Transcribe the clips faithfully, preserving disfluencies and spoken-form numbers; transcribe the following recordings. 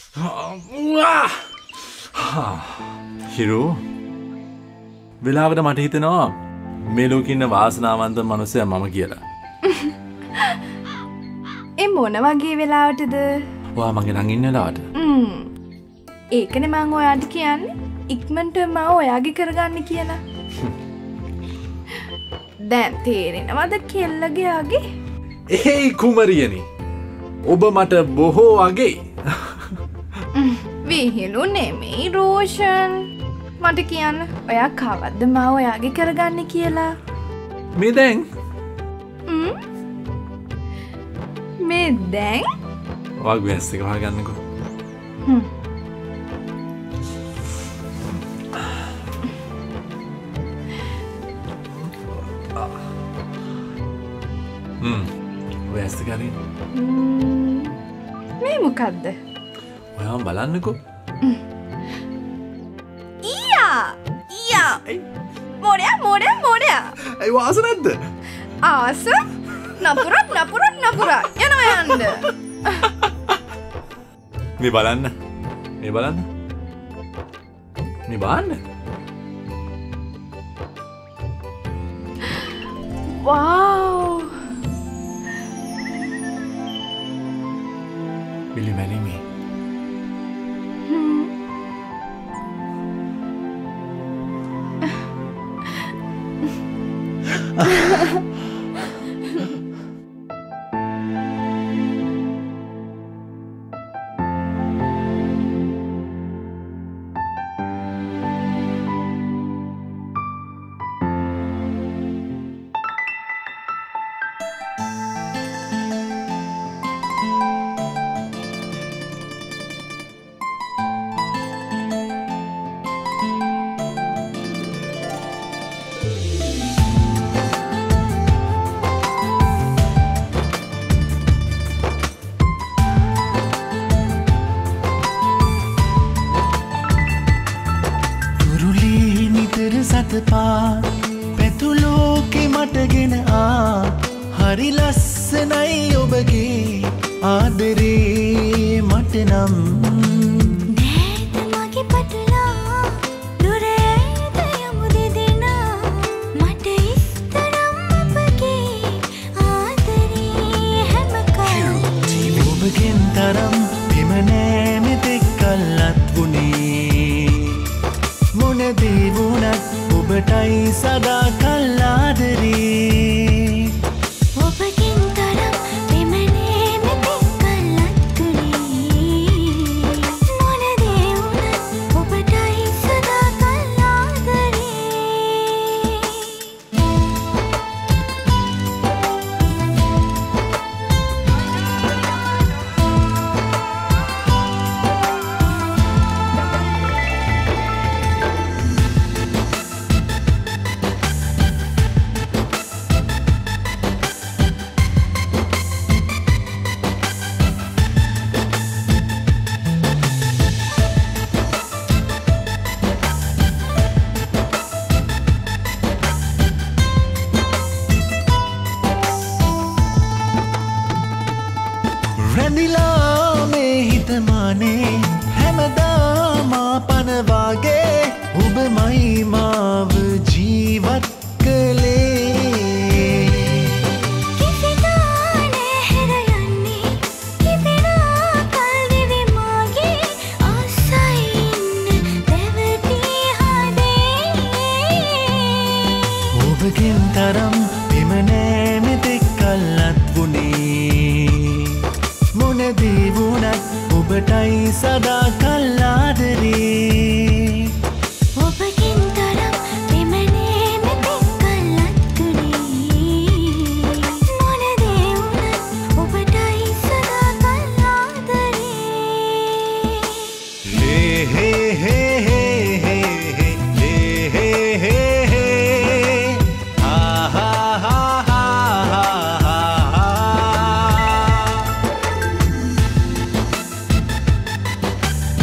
හිරු වෙලාවට මට හිතෙනවා මේ ලෝකේ ඉන්න වාසනාවන්ත මිනිසයා මම කියලා. ඒ මොන වගේ වෙලාවටද? ඔයා මගේ ළඟ ඉන්න වෙලාවට. හ්ම්. ඒකනේ මම ඔයාට කියන්නේ ඉක්මනට මම ඔයාගේ කරගන්න කියලා. දැන් තේරෙනවද කෙල්ලගේ ආගේ? ඒයි කුමරියනි. ඔබ මට බොහෝ අගේ. විහිළු නෙමෙයි රෝෂන්. මට කියන්න ඔයා කවද්ද මම ඔයාගේ කරගන්නේ කියලා. මේ දැන්? හ්ම්. මේ දැන්? ඔයා ගෑස් එක වහගන්නකෝ. හ්ම්. හ්ම්. ගෑස් එක ගන්න. මේ මොකද්ද? ඔයා බලන්නකෝ. ඊයා! ඊයා! මොරයා මොරයා මොරයා! ඒ වාස නැද්ද? ආස නපුරක් නපුරක් නපුරක් යනවා යන්න. මේ බලන්න. මේ බලන්න. මේ බලන්න. වව්! Will you marry me? සතපා පැතුලෝකෙ මටගෙන ආ හරි ලස්සනයි ඔබගේ ආදරේ මට නම් නෑත මගේ පටුලා දුරේද යමු දෙදෙනා මට ඉස්තරම් ඔබගේ ආදරේ හැම කල් ඔබගෙන් තරම් පෙම නෑ මෙතෙක් කල්ලත් වුණේ මොන දේ වුණත් ඔබටයි සදා කල් ආදරේ ඔබගෙන් තරම් පෙම නෑ මෙතෙක් කල්ලත් වුණේ මොන දේ වුණත් ඔබටයි සදා කල් ආදරේ රැඳිලා මේ හිතමානේ හැමදාම පනවාගේ ඔබමයි මාව ජීවත් කළේ කිසිදා නැහැර යන්නේ කිපෙනා කල් දිවි මාගේ ආසයින් දැවටි හදේ ඔබගෙන් තරම් පෙම නෑ මෙතෙක් කල්ලත් වුණේ මොන දේ වුණත් ඔබටයි සදා කල් ආදරේ ඔබගෙන් තරම් පෙම නෑ මෙතෙක් කල්ලත් වුණේ මොන දේ වුණත් ඔබටයි සදා කල් ආදරේ හේ හේ හේ හේ හේ හේ හේ හේ හේ ආ හා හා හා හා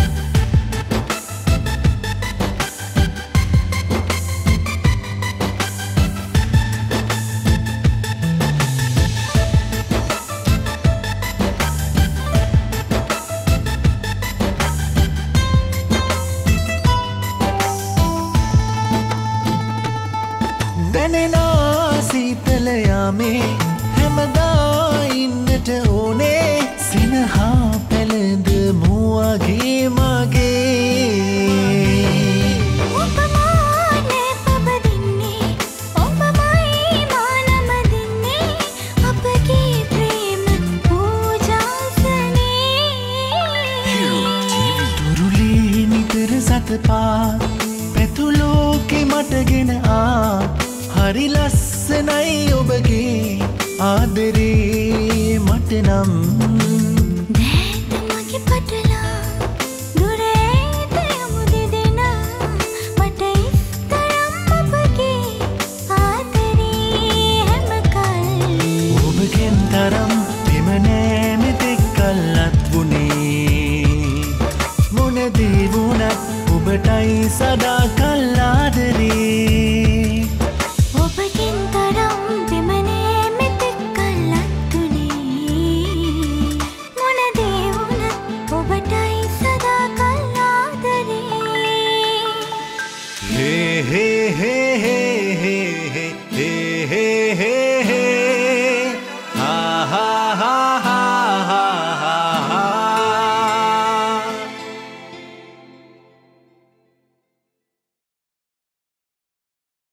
අතපා පැතුලෝකෙ මටගෙන ආ හරි ලස්සනයි ඔබගේ ආදරේ මට නම් දැත මගේ පටලා දුරේත යමු දෙදෙනා මට ඉස්තරම් ඔබගේ ආදරේ හැමකල් ඔබගෙන් තරම් පෙම නෑ මෙතෙක් කල්ලත් වුණේ මොන දේ වුණත් ඔබටයි සදා